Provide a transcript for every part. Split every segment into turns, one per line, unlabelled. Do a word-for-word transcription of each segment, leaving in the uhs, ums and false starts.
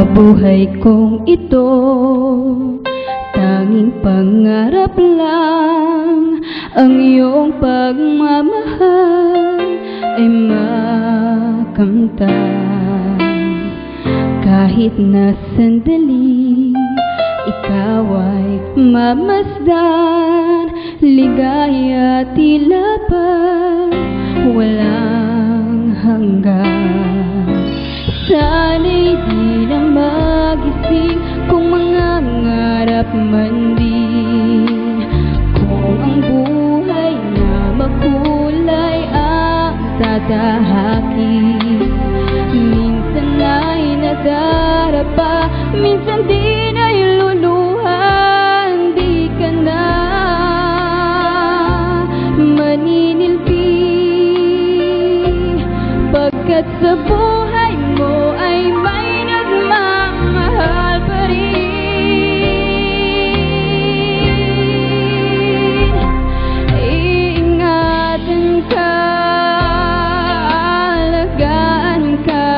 buhay kong ito, tanging pangarap lang ang iyong pagmamahal ay makamtan. Kahit na sandali ikaw ay mamasdan, ligaya tila pa walang hanggan. Sana'y di na magising kung mangangarap man din, kung ang buhay na makulay ang tatahakin. Minsan ay nadarapa, minsan din ay luluhan, di ka na maninilbi, pagkat sa buhay mo ay may nagmamahal pa rin. Iingatan ka, alagaan ka,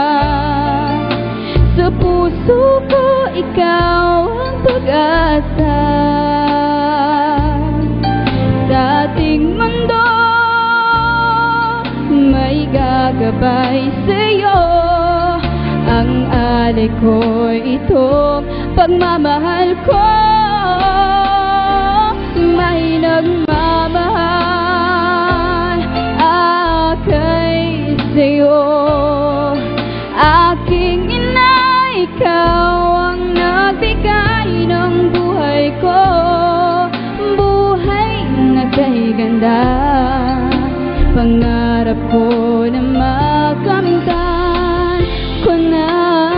sa puso ko ikaw ang pag-asa. Sa ating mundo may gagabay sa'yo, ang alay ko'y itong pagmamahal ko. May nagmamahal akay sa'yo, aking ina, ikaw ang nagbigay ng buhay ko, buhay na kay ganda. Pangarap ko na makamtan ko na.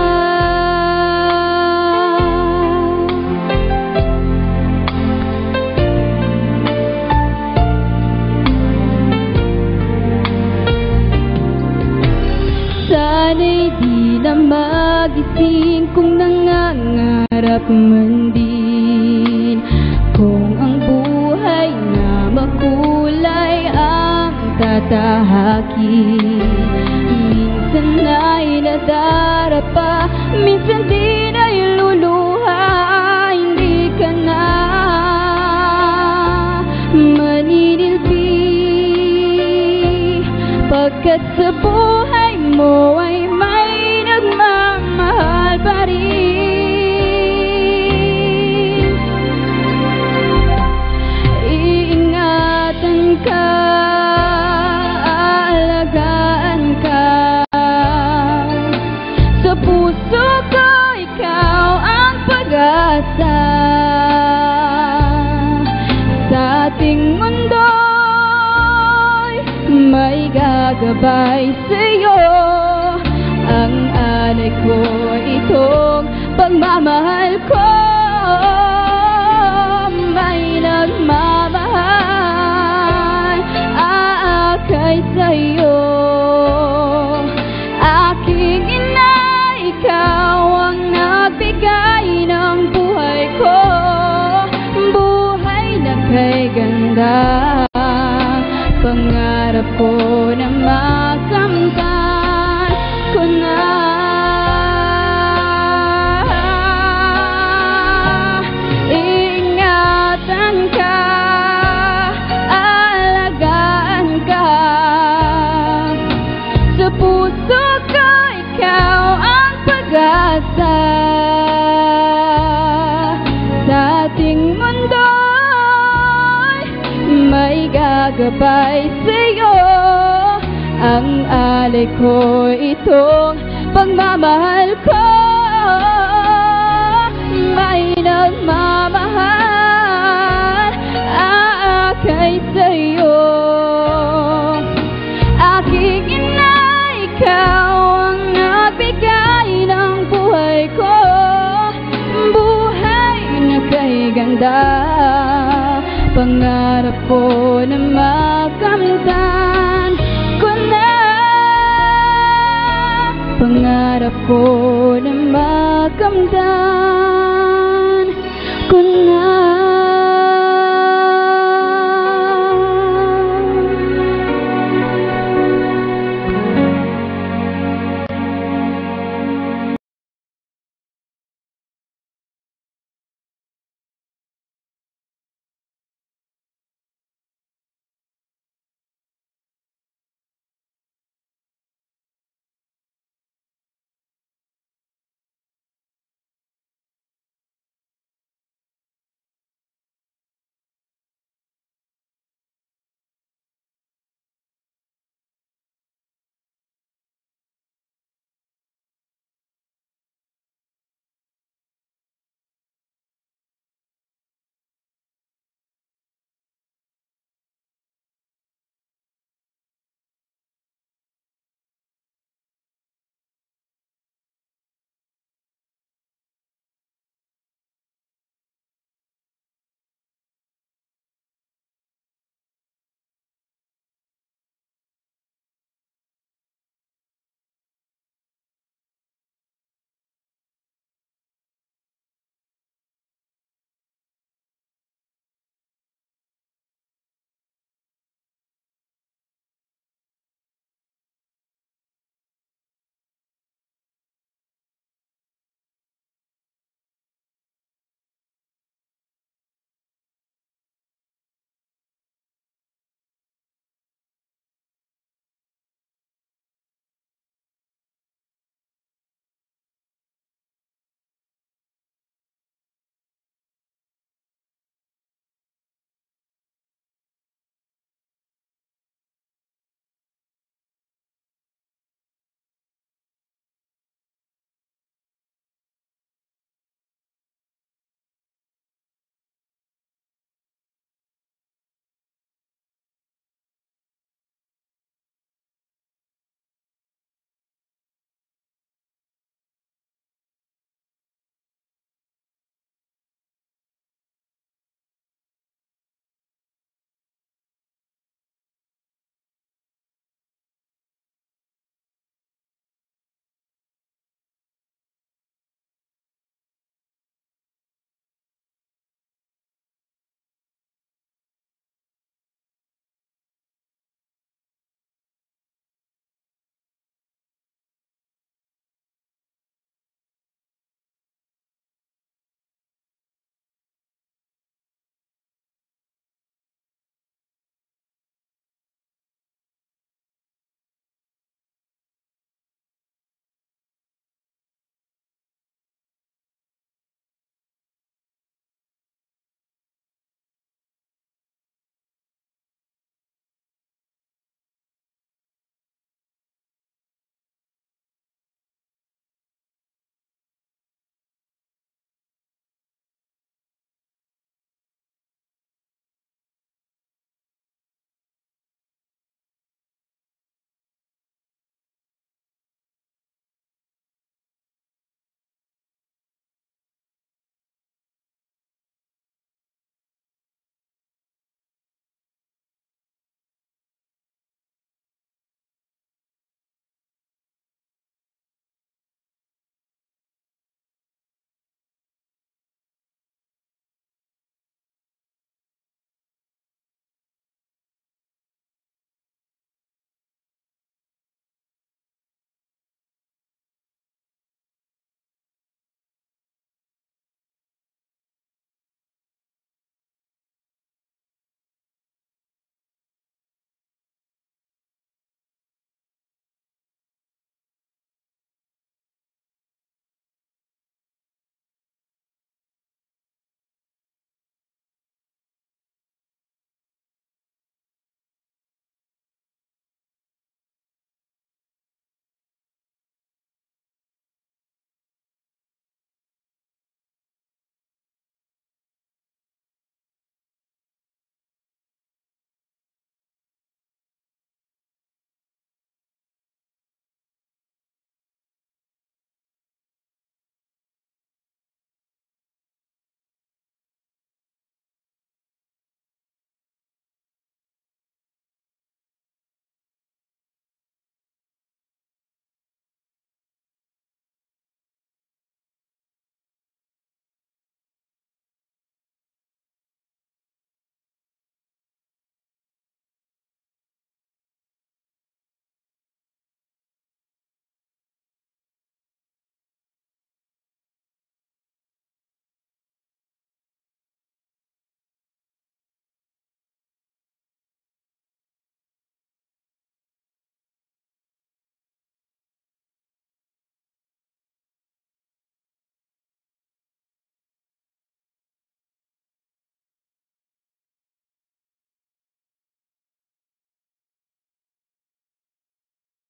Sana'y di na magising kung nangangarap man din, kung ang buhay na makulay ang tatahakin. Minsan ay nadarapa, minsan din ay luluha, hindi ka na maninilbi, pagkat sa buhay mo ay may nagmamahal pa rin. Iingatan ka, alagaan ka, sa puso ko ikaw ang pag-asa. Sa ating mundo'y may gagabay sa'yo, ang alay ko itong pagmamahal ko. May nagmamahal aakay sa'yo, aking ina, ikaw ang nagbigay ng buhay ko, buhay na kay ganda. Pangarap ko na makamtan ko na. Ingatan ka, alagaan ka, sa puso ko ikaw ang pag-asa. Sa ating mundo'y may gagabay sa'yo, ang alay ko itong pagmamahal ko. May nagmamahal aakay sa'yo, aking ina, ikaw ang nagbigay ng buhay ko, buhay na kay ganda. Pangarap ko na makamtan ko na, pangarap ko na makamtan